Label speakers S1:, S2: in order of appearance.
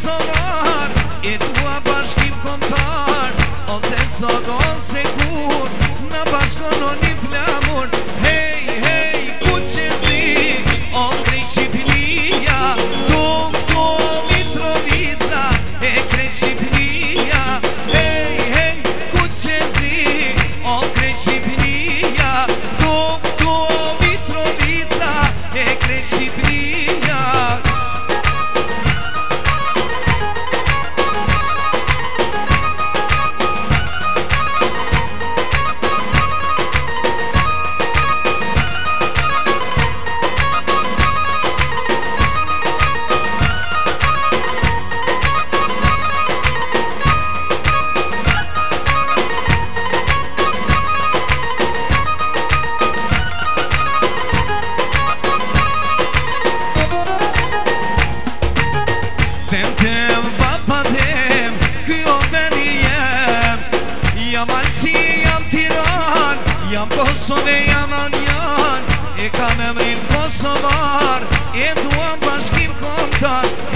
S1: Kosovar, e dua bashkim kontar, ose sot ose kur, në bashkono një flamur. Hej, hej, ku që zi, o krej Shqipnia, këto Mitrovica, e krej Shqipnia. Hej, hej, ku që zi, o krej Shqipnia, këto Mitrovica, e krej Shqipnia. Tem, papa tem, kjo veni jem. Jam Alsi, jam Tiran, jam Kosove, jam Aljan. E kam emrin Kosovar, e duam bashkim kontar.